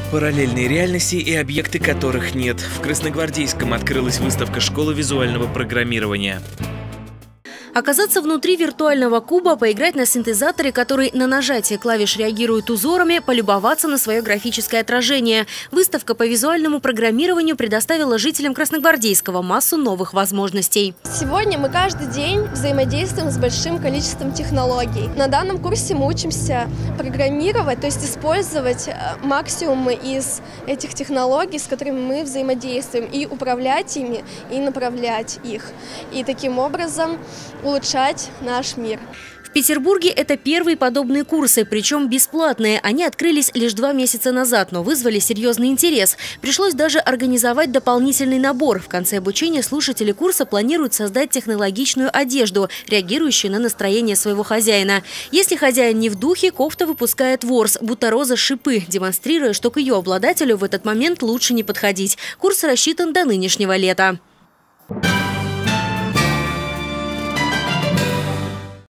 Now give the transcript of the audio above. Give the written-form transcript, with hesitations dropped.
Параллельные реальности и объекты которых нет. В Красногвардейском открылась выставка школы визуального программирования. Оказаться внутри виртуального куба, поиграть на синтезаторе, который на нажатие клавиш реагирует узорами, полюбоваться на свое графическое отражение. Выставка по визуальному программированию предоставила жителям Красногвардейского массу новых возможностей. Сегодня мы каждый день взаимодействуем с большим количеством технологий. На данном курсе мы учимся программировать, то есть использовать максимум из этих технологий, с которыми мы взаимодействуем, и управлять ими, и направлять их. И таким образом улучшать наш мир. В Петербурге это первые подобные курсы, причем бесплатные. Они открылись лишь 2 месяца назад, но вызвали серьезный интерес. Пришлось даже организовать дополнительный набор. В конце обучения слушатели курса планируют создать технологичную одежду, реагирующую на настроение своего хозяина. Если хозяин не в духе, кофта выпускает ворс, будто роза шипы, демонстрируя, что к ее обладателю в этот момент лучше не подходить. Курс рассчитан до нынешнего лета.